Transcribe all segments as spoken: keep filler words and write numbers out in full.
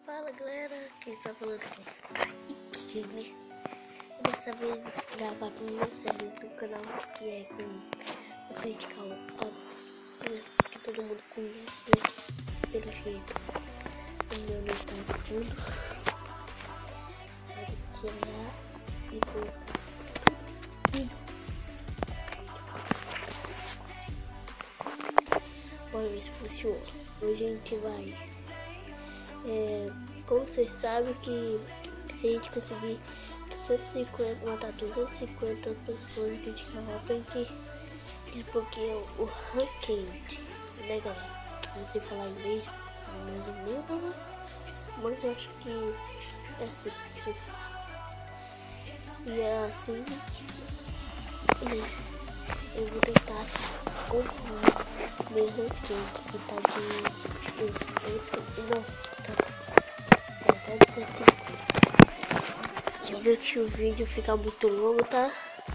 Fala galera, quem tá falando aqui é Kaique, né? Dessa vez vou gravar com uma série do canal que é com o Critical Ops, né? Que todo mundo conhece, né? Pelo jeito o meu não tá fundo. Vou ter que tirar e colocar tudo. Vamos ver se funciona. Hoje a gente vai... É, como vocês sabem que se a gente conseguir duzentos e cinquenta, matar duzentas e cinquenta pessoas no Critical Ops, a gente desbloqueia o Ranked, né galera? Não sei falar inglês, mais ou menos, né? Mas eu acho que é assim que se fala. E é assim, né? Eu vou tentar concluir meu Ranked, que tá de cento e noventa. Se eu ver que o vídeo ficar muito longo, tá?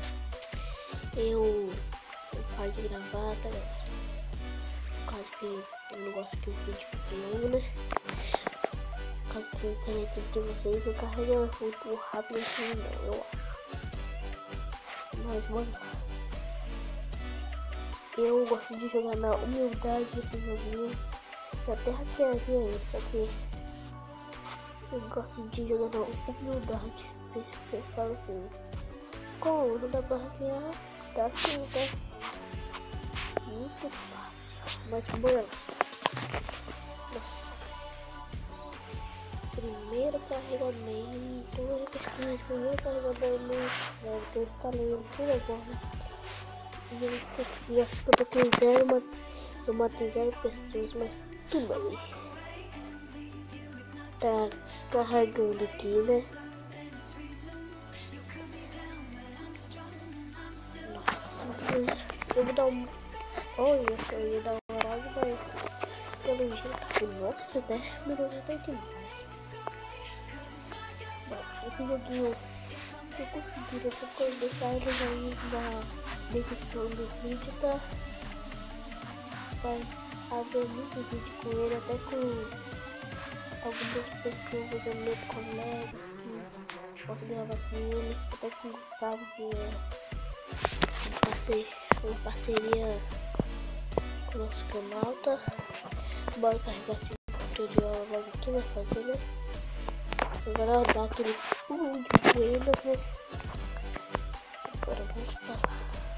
Eu, eu paro de gravar, tá galera? Por causa que eu não gosto que o vídeo fique longo, né? Por causa que a internet de vocês não carrega muito rápido assim, não, eu acho. Mas, mano, eu gosto de jogar na humildade esse joguinho. Eu até hackearia ele, só que eu gosto de jogar na humildade. Vocês falam assim, como não dá pra hackear? Tá assim, tá? Muito fácil. Mas bora. Nossa. Primeiro carregamento. Primeiro carregamento. Deve ter instalado tudo agora. E eu esqueci. Acho que eu tô com zero. Eu matei zero pessoas, mas tudo bem. Tá carregando aqui, né? Nossa, eu vou dar um... Olha, eu ia dar uma hora, mas pelo jeito... Nossa, dez minutos até demais. Bom, esse joguinho eu consegui, eu vou deixar eles aí na descrição do vídeo, tá? Vai haver muito vídeo com ele, até com algumas pessoas, meus colegas que posso gravar com ele, até com o Gustavo, que é uma parceria, uma parceria com o nosso canal, tá? Bora carregar esse tutorial logo aqui, vai fazer, né? Agora dá aquele pulo de poeiras, né? Agora vamos para...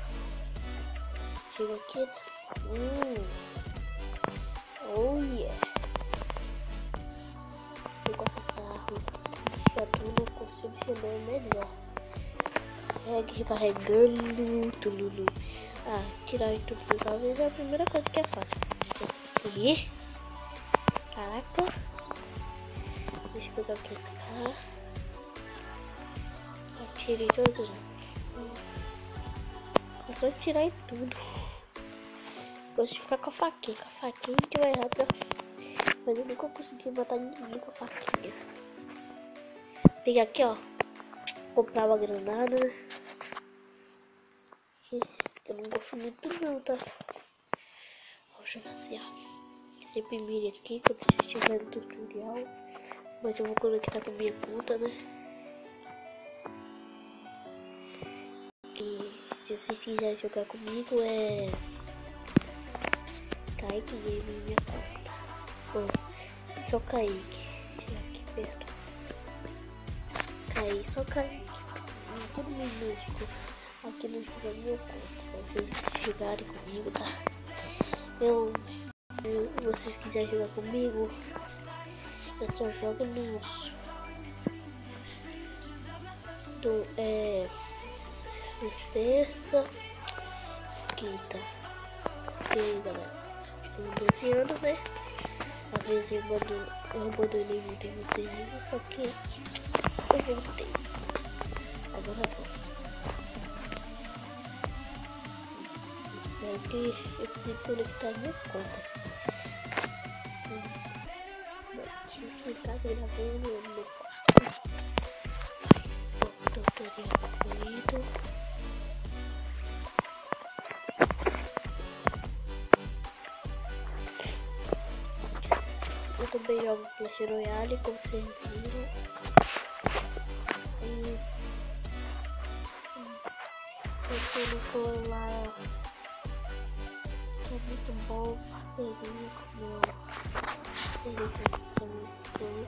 Chega aqui, né? Hum. Oh yeah! Eu gosto dessa arma, se tudo eu consigo chegar melhor. Carregue, recarregando, tudo. Ah, tirar instruções talvez é a primeira coisa que é fácil. Aqui. Caraca. Deixa eu pegar aqui esse cara. Atirei todos. É só tirar em tudo. Gosto de ficar com a faquinha, com a faquinha que vai rápido. Mas eu nunca consegui matar ninguém com a faquinha. Pegar aqui, ó. Comprar uma granada. Eu não gosto muito não, tá? Vou jogar assim, ó. Sempre mire aqui quando você estiver no tutorial. Mas eu vou conectar com a minha conta, né? E se vocês quiserem jogar comigo é... Kaique Game, minha conta. Bom, só Kaique. Aqui perto. Kaique, só Kaique. Tudo minúsculo. Aqui no jogo é minha conta. Se vocês jogarem comigo, tá? Eu. Se vocês quiserem jogar comigo, eu só jogo no. Do, é. Terça. Quinta. E aí, galera? Com doze anos, né? Às vezes eu abandono, eu abandonei muito em vocês, só que eu voltei. Agora eu vou. Espero que eu consiga conectar minha conta. Aqui em casa gravando no meu quarto. Tutorial concluído. Eu tô também jogo Clash Royale, como vocês viram. E eu tô lá, que é muito bom, parceria com meu parceria com meu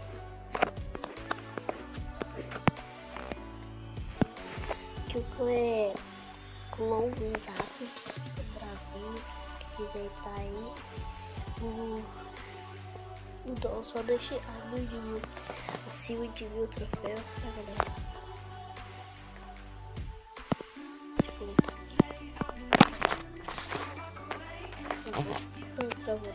que o clã é clone do Zap do Brasil, que quiser entrar aí. O Então, só deixe acima de mil, acima de mil troféus, tá, galera? Tipo, não travou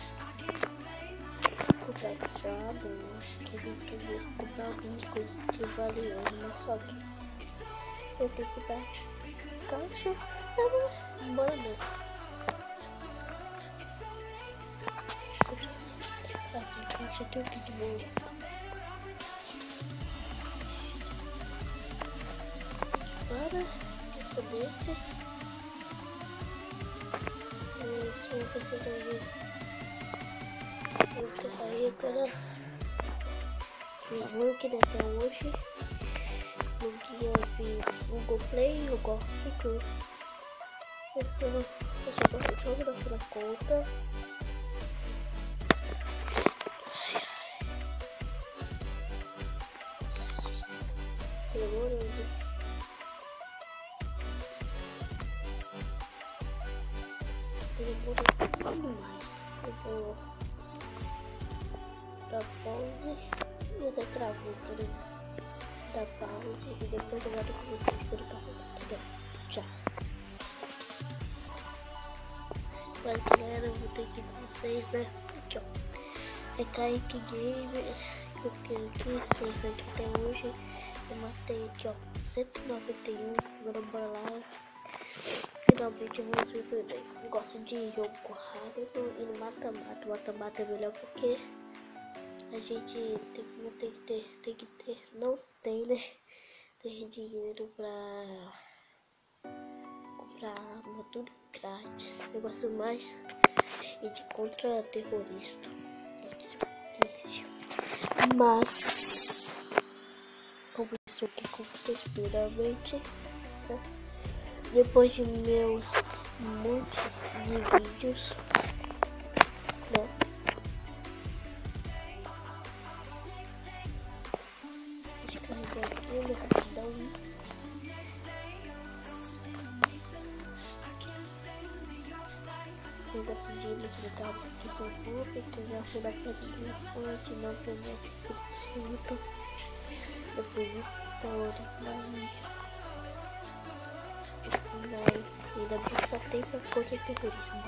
não. Comprar cachorro, que a gente quer comprar algumas coisas de valioso, mas só que eu tenho que comprar caixa, manas. Caixa tem o que de boa. Para, eu sou desses. Eu sou uma pessoa de aí, cara. Sim, eu que até hoje. No dia vi Google Play, eu gosto que eu só gosto de jogo daquela conta. Demorando. Demorando demais. Eu vou dar pause e até travou, tá ligado? Dar pause e depois eu volto com vocês pelo carro, tá ligado? Tchau. Mas galera, eu vou ter que ir com vocês, né? Aqui ó. É Kaique Game. Eu fiquei aqui, sempre aqui até hoje. Eu matei aqui ó, cento e noventa e um, agora bora lá. Finalmente eu vou resolver. Eu gosto de jogo rápido e no mata-mata. O mata-mata é melhor porque a gente tem, não tem que ter, tem que ter, não tem, né? Tem dinheiro pra comprar arma, tudo grátis. Eu gosto mais de contra terrorista. Mas como isso aqui com vocês primeiramente, né? Depois de meus montes de vídeos, né? Deixa eu carregar aqui, né? Rapidão. Eu gosto de me explicar a descrição pública, já fui na casa do minha fonte, não foi mais inscrito sempre. Eu fui Vitória, mas ainda bem só tem pra contra terrorismo.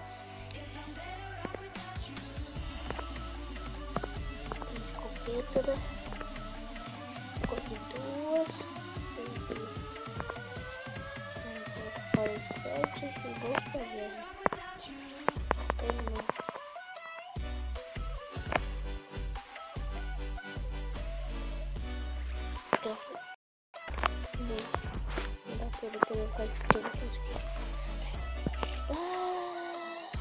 Tem escopeta, né? Corre duas. Tem sete e vou pra guerra. Terminou. Não dá pra ele pegar quase tudo aqui. Ah,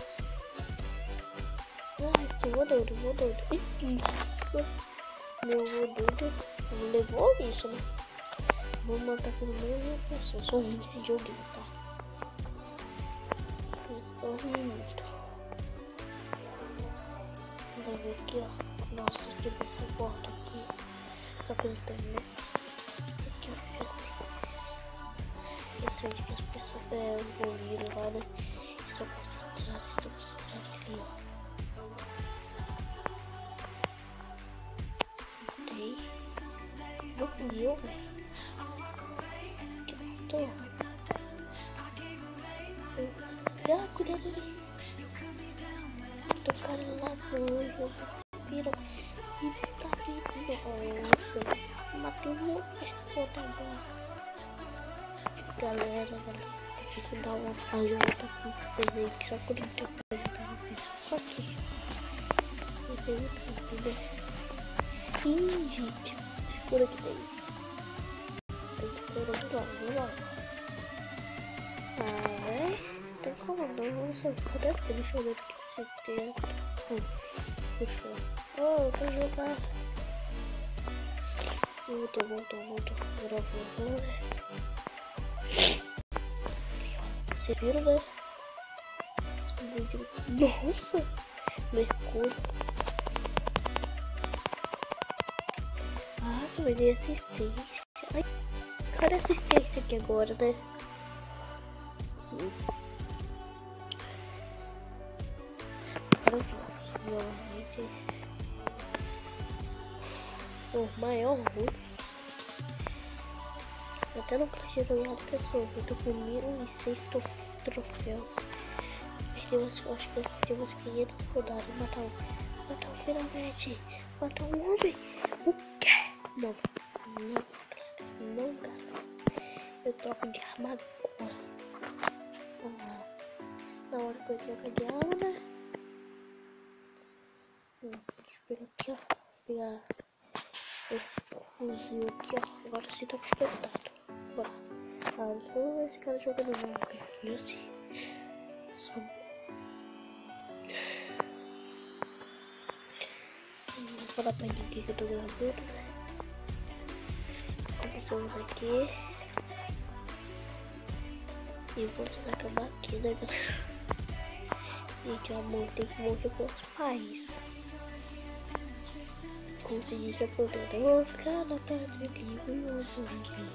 esse voador, voador. Nossa, meu voador levou isso, né? Vou matar pelo menos uma pessoa. Sou ruim nesse joguinho, tá? Eu sou ruim muito. Vai ver aqui, ó. Nossa, deixa eu ver essa porta aqui. Só que não tem, né? Aqui, ó, assim. Eu sei que as pessoas é, vão vir lá, né? Estão concentradas, estão concentradas ali, ó. Matei. Não fui eu, velho. Que matou. Ah, cuidado ali. Do cara lá no olho, viram. E tá vindo. Nossa, matei um monte de pessoa também. Galera, galera, preciso dar uma ajuda pra vocês aí, que só quando eu tenho que ajudar uma pessoa. Só que eu tenho muito rápido. Ih, gente, segura aqui daí. Tem que pôr do lado, do lado. Ah, é? Tem como não, vamos só ficar dentro. Deixa eu ver o que você tem. puxou. Oh, vou jogar. Voltou, voltou, voltou. Agora voltou, né? Vocês viram, né? Nossa! Mercúrio. Nossa, vai ter assistência. Ai, cadê a assistência aqui agora, né? Agora eu vou. Normalmente. Sou o maior ruim. Até no Clash Royale que eu sou. Eu tô com mil e seis troféus. Perdi umas, acho que eu perdi umas quinhentas rodadas. Matar um. Matar um finalmente. Matar um homem. O quê? Não. Não, cara. Não, cara. Eu troco de arma agora. Ah, na hora que eu troco de arma, né? Hum, deixa eu pegar aqui, ó. Pegar esse fuzil aqui, ó. Agora sim tá despertado. Bora. Ah, vamos ver esse cara jogando não, cara. Eu sei. Só... Não vou falar pra ninguém que eu tô gravando. Começamos aqui. E vamos acabar aqui, né, galera? Gente, o amor tem que morrer com os pais. Como se diz a porteira, eu vou ficar na pátria livre, eu vou viver.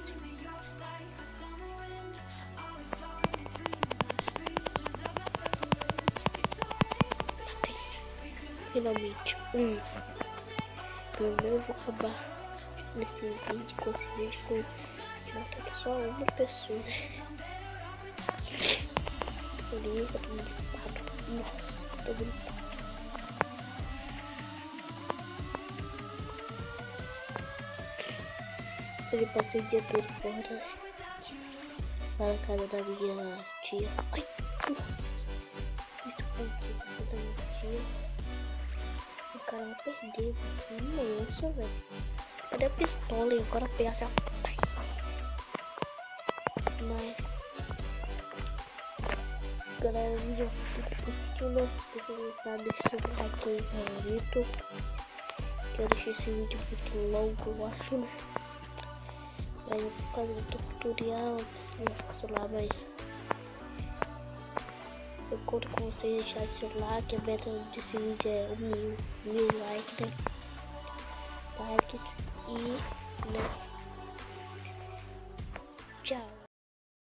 Finalmente, um. Primeiro eu vou acabar nesse vídeo com esse vídeo com matando só uma pessoa. Ali, eu tô muito gripado. Nossa, tô gripado. Ele passou o dia todo fora. Lá na casa da minha tia. Ai, nossa. Isso aqui na casa da minha tia. O cara vai perder. Nossa, velho. Cadê a pistola? E agora pegar essa. Mas. Galera, o vídeo foi um pouquinho. Se você gostar, deixa seu like aí, favorito. Que eu deixei esse vídeo muito longo, eu acho, né? Aí por causa do tutorial, se não ficar lá, mas eu conto com vocês deixarem seu like. A meta desse vídeo é um mil, mil likes, né? Likes e né? Tchau.